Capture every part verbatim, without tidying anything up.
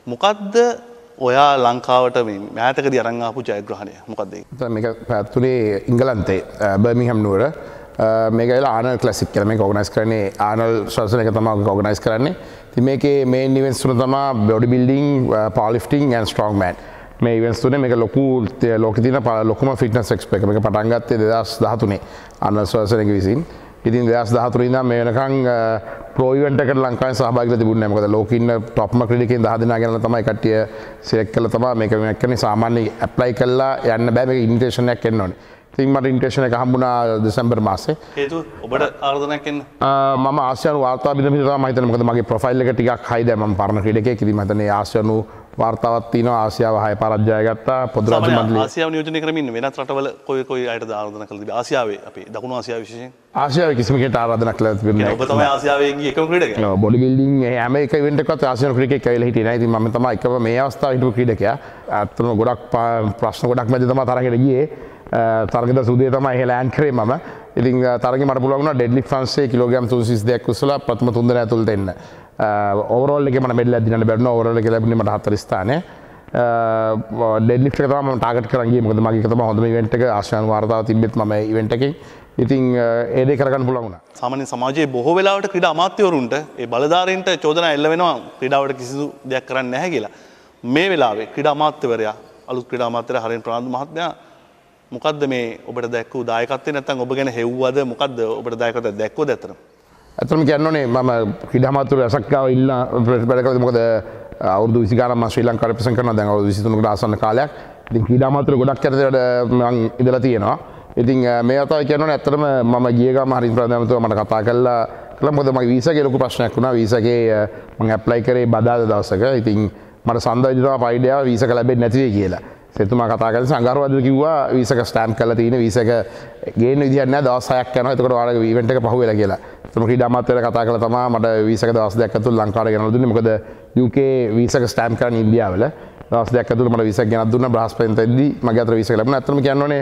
මොකද්ද ඔයා ලංකාවට මේ මෑතකදී අරන් ආපු ජයග්‍රහණය මොකද්ද ඒක? මේක පැවැත්වුණේ ඉංගලන්තේ බර්මින්හම් නුවර. මේක ඇවිල්ලා ආනල් ක්ලාසික් කියලා මේක ඕගනයිස් කරන්නේ ආනල් ශ්වසනයක තමයි ඕගනයිස් කරන්නේ. ඉතින් මේකේ මේන් ඉවෙන්ට්ස් තුන තමයි body building, power lifting and strong man. මේ ඉවෙන්ට්ස් තුනේ මේක ලොකු ලෝකේ තියෙන ලොකුම ෆිට්නස් එක්ස්පෝ එක. මේක පටන් ගත්තේ දෙදාස් දහතුනේ ආනල් ශ්වසනයක විසින්. ඉතින් දෙදාස් දහතුනේ ඉඳන් මේ වෙනකන් ප්‍රෝ ඉවෙන්ට් එකකට ලංකාවෙන් සහභාගී වෙලා තිබුණේ නැහැ. මොකද ලෝකෙ ඉන්න টොප්ම ක්‍රීඩකයන් දහ දෙනා ගැනලා තමයි කට්ටිය සිලෙක්ට් කරලා තමයි මේක මේක කියන්නේ සාමාන්‍ය ඇප්ලයි කරලා යන්න බෑ. මේක ඉන්විටේෂන් එකක් එන්න ඕනේ. ඉතින් මට ඉන්විටේෂන් එක හම්බුණා දෙසැම්බර් මාසේ. හේතුව ඔබට ආරාධනාවක් එන්න? මම ආසියානු වාර්තා බිඳ බිඳ තමයි හිතන්නේ. මොකද මගේ ප්‍රොෆයිල් එක ටිකක් හයි දැන් මම පරණ ක්‍රීඩකයෙක්. ඉතින් මම හිතන්නේ ආසියානු වාර්තාවක් තියෙනවා. ආසියාව හය පාරක් ජය ගත්තා. පොදු රාජ්‍ය මණ්ඩලය ආසියාව නියෝජනය කරමින් ඉන්න වෙනත් රටවල කොයි කොයි අයටද ආරාධනා කළේ තිබේ? ආසියාවේ අපේ දකුණු ආසියාව විශේෂයෙන් ආසියාවේ කිසිම කෙනෙක්ට ආරාධනා කළා තිබුණේ නැහැ. ඔබ තමයි ආසියාවේ ගිය එකම ක්‍රීඩකයා. ඔව් බොඩි බිල්ඩින් හැම එක ඉවෙන්ට් එකකත් ආසියානු ක්‍රීඩකයෙක් ඇවිල්ලා හිටියේ නැහැ. ඉතින් මම තමයි එකම මේ අවස්ථාවේ හිටපු ක්‍රීඩකයා. අත්‍තරම ගොඩක් ප්‍රශ්න ගොඩක් මැද තමයි තරගෙට ගියේ. තරගෙට සුදේ තමයි එහෙ ලෑන්ඩ් කරේ මම. ඉතින් තරගෙ මට පුළුවන් වුණා ඩෙඩ් ලිෆ්ට් ෆන්ස්සේ කිලෝග්‍රෑම් තුන්සිය විසිදෙකක් උස්සලා ප්‍රථම තුන් දෙනා ඇතුළට එන්න. ඕවරෝල් එකේ මට මෙඩල් එකක් දිනන්න බැරිුණා. ඕවරෝල් එකේ ලැබුණේ මට හතර ස්ථානය. ඩෙඩ් ලිෆ්ට් එක තමයි මම ටාගට් කරන් ගියේ. මොකද මගේ එක තමයි හොඳම ඉවෙන්ට් එක. ආසියානු වාර්තාව තිබ්බෙත් මම ඉවෙන්ට් එකේ. ඉතින් ඒ දේ කරගන්න පුළුවන් වුණා. සාමාන්‍ය සමාජයේ බොහෝ වෙලාවට ක්‍රීඩා අමාත්‍යවරුන්ට ඒ බලධාරීන්ට චෝදනා එල්ල වෙනවා ක්‍රීඩාවට කිසිදු දෙයක් කරන්නේ නැහැ කියලා. මේ වෙලාවේ ක්‍රීඩා අමාත්‍යවරයා අලුත් ක්‍රීඩා අමාත්‍යවරයා හරින් ප්‍රනාන්දු මහත්මයා මොකද්ද මේ ඔබට දැක්වූ දායකත්වය නැත්නම් ඔබ ගැන හෙව්වද මොකද්ද ඔබට දායකත්වය දැක්වුවද ඇත්තටම? ඇත්තටම කියන්න ඕනේ මම ක්‍රීඩා අමාත්‍යවරු රසක් ගාව ඉන්න වැඩ කරලා මොකද අවුරුදු විසි ගානක් මම ශ්‍රී ලංකාව රෙප්‍රසන්ට් කරනවා. දැන් අවුරුදු විසි තුනකට ආසන්න කාලයක්. ඉතින් ක්‍රීඩා අමාත්‍යවරු ගොඩක් යටතේ මම ඉඳලා තියෙනවා. ඉතින් මේ අතයි කියනවනේ ඇත්තටම මම ගිය ගම හරින් ප්‍රධානමතුමා මට කතා කළා කළා මොකද මගේ වීසා එකේ ලොකු ප්‍රශ්නයක් වුණා. වීසා එකේ මම ඇප්ලයි කරේ බදාදා දවසක. ඉතින් මට සඳහන් තමයි පයිඩේ ආව වීසා එක ලැබෙන්නේ නැති වෙයි කියලා. එතුමා කතා කරලා සංගාරවදට කිව්වා වීසා එක ස්ටෑම්ප් කරලා තියෙන වීසා එක ගේන්න විදිහක් නැහැ. දවස් හයක් යනවා. එතකොට ඔයාලගේ ඉවෙන්ට් එක පහුවෙලා කියලා. එතකොට ක්‍රීඩා අමාත්‍යවරයා කතා කළා තමයි මට වීසා එක දවස් දෙකක් ඇතුළත ලංකාවට ගෙනල්ලා දුන්නේ. මොකද යූ කේ වීසා එක ස්ටෑම්ප් කරන්න ඉන්දියාවල දවස් දෙකක් ඇතුළත මට වීසා එක ගෙනත් දුන්නා. බ්‍රහස්පතින්දදී මගේ අතට වීසා එක ලැබුණා. ඇත්තටම කියන්න ඕනේ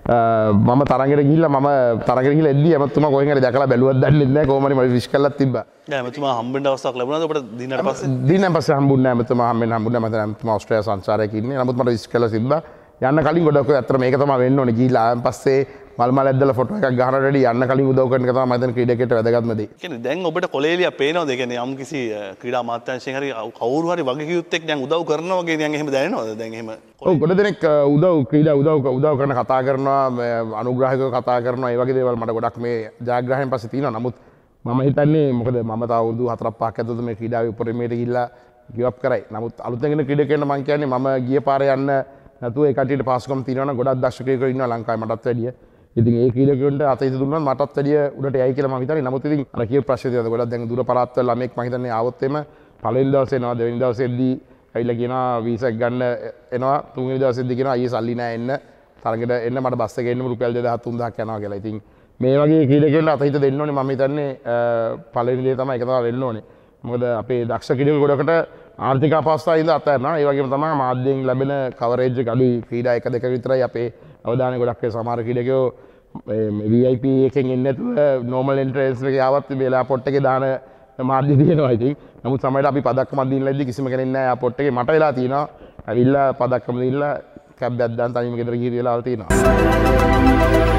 මම තරගෙට ගිහිල්ලා මම තරගෙට ගිහිල්ලා එද්දි එමතුමා කොහෙන් හරි දැකලා බැලුවත් දන්නේ නැහැ. කොහොම හරි මට විශ් කළා තිබ්බා. දැන් එමතුමා හම්බෙන්න අවස්ථාවක් ලැබුණාද ඔබට දිනකට පස්සේ? දිනන් පස්සේ හම්බුන්නේ නැහැ. එමතුමා හම්බෙන්න හම්බුන්නේ නැහැ. මම එමතුමා ඕස්ට්‍රේලියා සංචාරයක ඉන්නේ. නමුත් මට විශ් කළා තිබ්බා. යන්න කලින් ගොඩක් ඇත්තට මේක තමයි වෙන්න ඕනේ. ගිහිල්ලා ආවන් පස්සේ මල් මල් ඇද්දලා ෆොටෝ එකක් ගහනට වැඩි යන්න කලින් උදව් කරන එක තමයි මම හිතන්නේ ක්‍රීඩකයට වැදගත්ම දේ. ඒ කියන්නේ දැන් ඔබට කොලේලියා පේනවද? ඒ කියන්නේ යම් කිසි ක්‍රීඩා අමාත්‍යාංශයෙන් හරි කවුරු හරි වගකීම් එක්ක දැන් උදව් කරනවා වගේ දැන් එහෙම දැනෙනවද? දැන් එහෙම ඔව් ගොඩ දෙනෙක් උදව් ක්‍රීඩා උදව් උදව් කරන කතා කරනවා, අනුග්‍රාහකව කතා කරනවා. ඒ වගේ දේවල් මට ගොඩක් මේ ජයග්‍රහණයෙන් පස්සේ තියෙනවා. නමුත් මම හිතන්නේ මොකද මම තාම අවුරුදු හතරක් පහක් ඇතුළත මේ ක්‍රීඩාවේ උපරිමයට ගිහිල්ලා ගිව් අප් කරයි. නමුත් අලුතෙන් එන ක්‍රීඩකයන්ට මම කියන්නේ මම ගිය පාරේ යන්න නැතුව ඒ කට්ටියට පාස්කම් තියෙනවා නම් ගොඩක් දක්ෂ ක්‍රීඩකයෝ ඉන්නවා ලංකාවේ මටත් වැඩිය. ඉතින් ඒ ක්‍රීඩකයන්ට අත ඉද දුන්නා මටත් වැඩිය උඩට යයි කියලා මම හිතන්නේ. නමුත් ඉතින් අර කියපු ප්‍රශ්නේ තියෙනවා. ගොඩක් දැන් දුර පළාත් වල ළමෙක් මම හිතන්නේ ආවොත් එම පළවෙනි දවසේ එනවා, දෙවෙනි දවසේදී ඇවිල්ලා කියනවා වීසා එක ගන්න එනවා, තුන්වෙනි දවසේදී කියනවා අයියේ සල්ලි නැහැ එන්න. තරගෙට එන්න මට බස් එකේ එන්න රුපියල් දෙදාහක් තුන්දාහක් යනවා කියලා. ඉතින් මේ වගේ ක්‍රීඩකයන්ට අත හිත දෙන්න ඕනේ. මම හිතන්නේ පළවෙනි දේ තමයි ඒක තමයි වෙන්න ඕනේ. මොකද අපේ දක්ෂ ක්‍රීඩකයෝ ගොඩකට ආර්ථික අපහසුතාවය ඉඳලා අත්හැරනවා. ඒ වගේම තමයි මාධ්‍යයෙන් ලැබෙන කවරේජ් එක අඩුයි. ක්‍රීඩා එක දෙක විතරයි අපේ අවධානය ගොඩක් ඒ සමහර ක්‍රීඩකයෝ වී ආයි පී එකෙන් එන්නේ නැතුව නෝමල් එන්ට්‍රන්ස් එකේ ආවත් මේ එයාපෝට් එකේ දාන මාධ්‍ය දිනනවා. ඉතින් නමුත් සමහරවිට අපි පදක්කමක් දීලා ඉද්දි කිසිම කෙනෙක් නැහැ එයාපෝට් එකේ. මට වෙලා තියෙනවා ඇවිල්ලා පදක්කම දීලා කැබ් එකක් දාන් තනියම ගෙදර ගිහින් වෙලාවල් තියෙනවා.